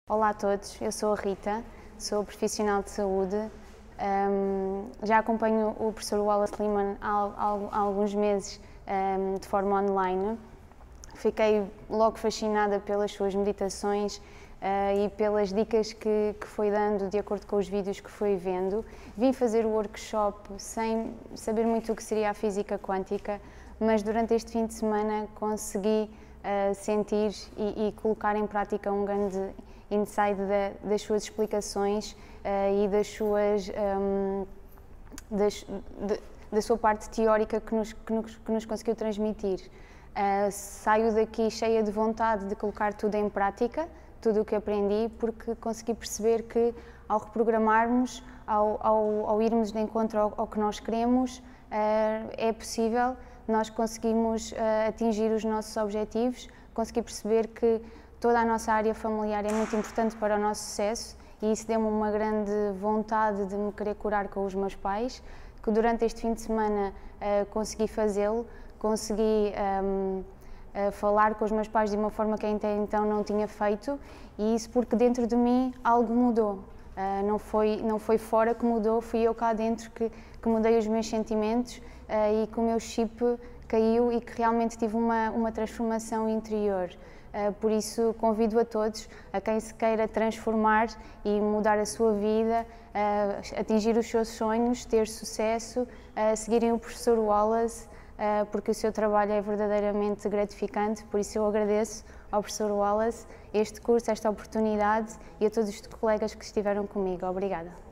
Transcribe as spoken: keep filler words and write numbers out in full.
Olá a todos, eu sou a Rita, sou profissional de saúde, um, já acompanho o professor Wallace Liman há, há, há alguns meses um, de forma online. Fiquei logo fascinada pelas suas meditações uh, e pelas dicas que, que foi dando de acordo com os vídeos que fui vendo. Vim fazer o workshop sem saber muito o que seria a física quântica, mas durante este fim de semana consegui uh, sentir e, e colocar em prática um grande insight da, das suas explicações uh, e das suas, um, das, de, da sua parte teórica que nos, que nos, que nos conseguiu transmitir. Uh, saio daqui cheia de vontade de colocar tudo em prática, tudo o que aprendi, porque consegui perceber que ao reprogramarmos, ao, ao, ao irmos de encontro ao, ao que nós queremos, uh, é possível, nós conseguimos uh, atingir os nossos objetivos, consegui perceber que toda a nossa área familiar é muito importante para o nosso sucesso e isso deu-me uma grande vontade de me querer curar com os meus pais, que durante este fim de semana uh, consegui fazê-lo, consegui um, uh, falar com os meus pais de uma forma que até então não tinha feito, e isso porque dentro de mim algo mudou. Uh, não foi, não foi fora que mudou, fui eu cá dentro que, que mudei os meus sentimentos uh, e que o meu chip caiu e que realmente tive uma, uma transformação interior. Uh, por isso convido a todos, a quem se queira transformar e mudar a sua vida, uh, atingir os seus sonhos, ter sucesso, uh, seguirem o professor Wallace, uh, porque o seu trabalho é verdadeiramente gratificante, por isso eu agradeço ao professor Wallace este curso, esta oportunidade e a todos os colegas que estiveram comigo. Obrigada.